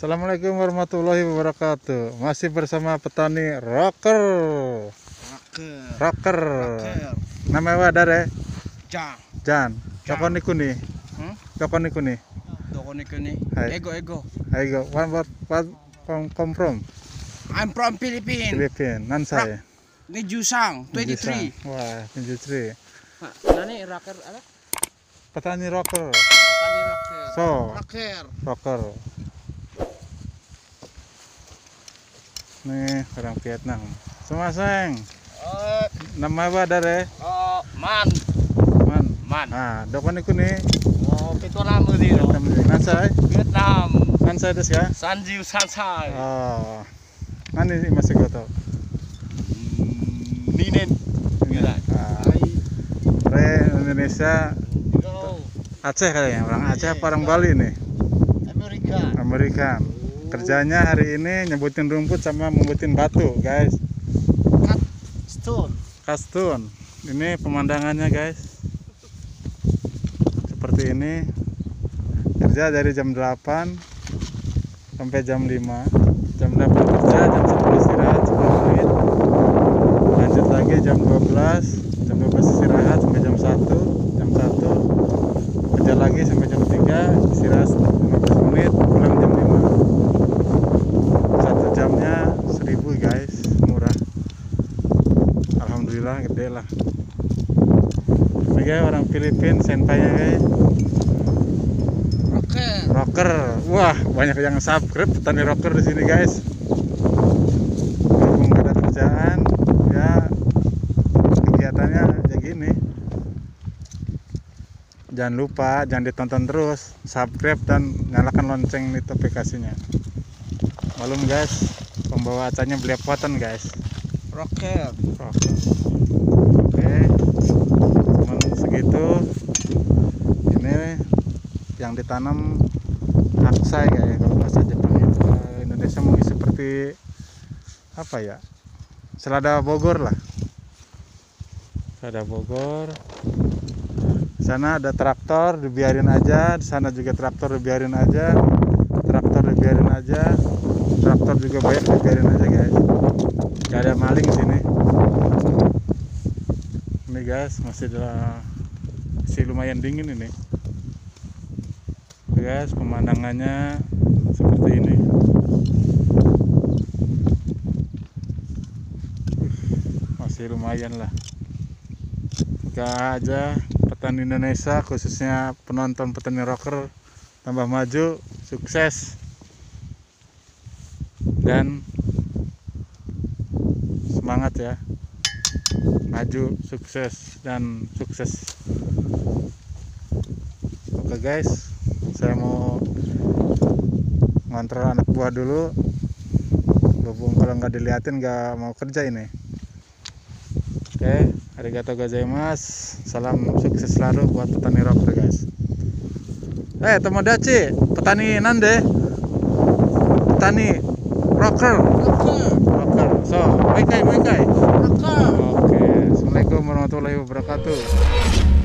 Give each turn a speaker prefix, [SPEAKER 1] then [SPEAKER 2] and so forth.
[SPEAKER 1] Assalamualaikum warahmatullahi wabarakatuh. Masih bersama petani rocker. Rocker. Nama wadare? Jan. Dokon niku nih. Dokon niku nih. Ego. What come from?
[SPEAKER 2] I'm from Philippines.
[SPEAKER 1] Nan saya.
[SPEAKER 2] Nejusang 23.
[SPEAKER 1] Wah, 23.
[SPEAKER 2] Nani rocker apa?
[SPEAKER 1] Petani rocker.
[SPEAKER 2] Petani rocker.
[SPEAKER 1] So, rocker. Nih, orang Vietnam. Sumaseng. Nama wadare?
[SPEAKER 2] Man.
[SPEAKER 1] Ah, dokon niku nih.
[SPEAKER 2] Vietnam di.
[SPEAKER 1] Nan saya.
[SPEAKER 2] Vietnam.
[SPEAKER 1] Nan saya des ya?
[SPEAKER 2] Sanjiu Sansai.
[SPEAKER 1] Oh. Nani masih goto.
[SPEAKER 2] Ninen.
[SPEAKER 1] Re Indonesia Aceh kayaknya, orang Aceh apa orang Bali nih? Amerika. Kerjanya hari ini nyebutin rumput sama membutin batu, guys. Cut stone. Ini pemandangannya, guys. Seperti ini. Kerja dari jam 8 sampai jam 5. Jam 8 kerja, jam 10 istirahat 10 menit. Lanjut lagi jam 12. Jam 12 istirahat sampai jam 1. Jam 1 kerja lagi sampai jam 3, istirahat 15 menit, pulang jam 5. Satu jamnya 1000, guys, murah. Alhamdulillah, gede lah. Ini guys, orang Filipina, senpainya guys. Rocker. Wah, banyak yang subscribe petani rocker di sini, guys. Walaupun gak ada kerjaan, ya kegiatannya ya gini. Jangan lupa, jangan ditonton terus, subscribe dan nyalakan lonceng notifikasinya. Malum guys, pembawa acaranya belepotan guys.
[SPEAKER 2] Rocker.
[SPEAKER 1] Oke, cuman segitu. Ini yang ditanam aksai kayak kalau bahasa Jepang itu. Indonesia mungkin seperti apa ya? Selada Bogor lah. Selada Bogor. Di sana ada traktor, dibiarin aja. Di sana juga traktor, dibiarin aja. Traktor dibiarin aja. Traktor juga banyak, dibiarin aja guys. Gak ada maling sini. Ini guys, masih lumayan dingin ini. Guys, pemandangannya seperti ini. Masih lumayan lah. Semoga aja petani Indonesia, khususnya penonton petani rocker, tambah maju, sukses, dan semangat ya. Maju, sukses, dan sukses. Oke guys, saya mau ngontrol anak buah dulu. Berhubung kalau nggak diliatin nggak mau kerja ini. Oke, arigatou gozaimasu. Salam sukses selalu buat petani rocker guys. Tomodachi, petani nande? Petani rocker. So, moikai.
[SPEAKER 2] Rocker.
[SPEAKER 1] Oke, assalamualaikum warahmatullahi wabarakatuh.